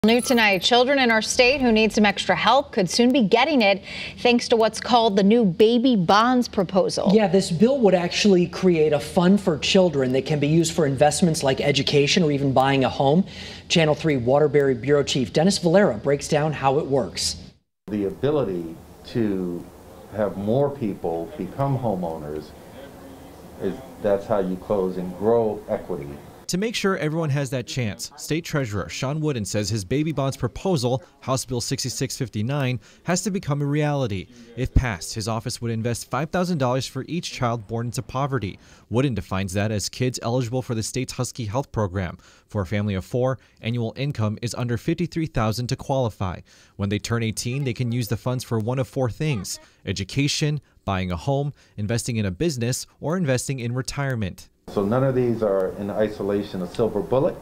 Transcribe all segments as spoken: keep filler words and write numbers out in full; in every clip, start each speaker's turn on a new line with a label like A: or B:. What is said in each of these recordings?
A: New tonight, children in our state who need some extra help could soon be getting it thanks to what's called the new baby bonds proposal.
B: Yeah, this bill would actually create a fund for children that can be used for investments like education or even buying a home. Channel three Waterbury Bureau Chief Dennis Valera breaks down how it works.
C: The ability to have more people become homeowners, is that's how you close and grow equity.
D: To make sure everyone has that chance, State Treasurer Sean Wooden says his baby bonds proposal, House Bill sixty-six fifty-nine, has to become a reality. If passed, his office would invest five thousand dollars for each child born into poverty. Wooden defines that as kids eligible for the state's Husky Health Program. For a family of four, annual income is under fifty-three thousand dollars to qualify. When they turn eighteen, they can use the funds for one of four things: education, buying a home, investing in a business, or investing in retirement.
C: So none of these are in isolation a silver bullet,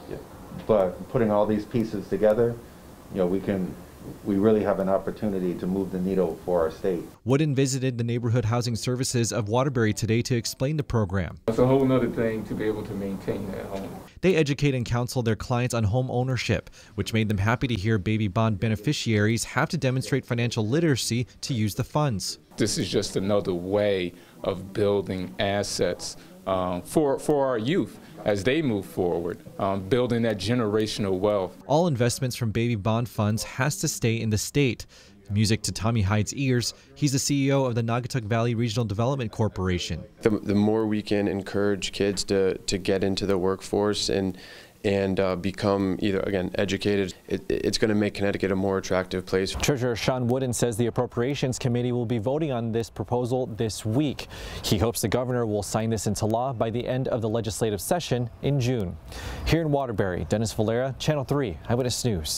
C: but putting all these pieces together, you know, we can, we really have an opportunity to move the needle for our state.
D: Wooden visited the Neighborhood Housing Services of Waterbury today to explain the program.
E: It's a whole nother thing to be able to maintain that home.
D: They educate and counsel their clients on home ownership, which made them happy to hear baby bond beneficiaries have to demonstrate financial literacy to use the funds.
E: This is just another way of building assets um, for, for our youth as they move forward, um, building that generational wealth.
D: All investments from baby bond funds has to stay in the state. Music to Tommy Hyde's ears. He's the C E O of the Naugatuck Valley Regional Development Corporation.
F: The, the more we can encourage kids to, to get into the workforce and and uh, become either, again, educated, it, it's going to make Connecticut a more attractive place.
G: Treasurer Sean Wooden says the Appropriations Committee will be voting on this proposal this week. He hopes the governor will sign this into law by the end of the legislative session in June. Here in Waterbury, Dennis Valera, Channel three Eyewitness News.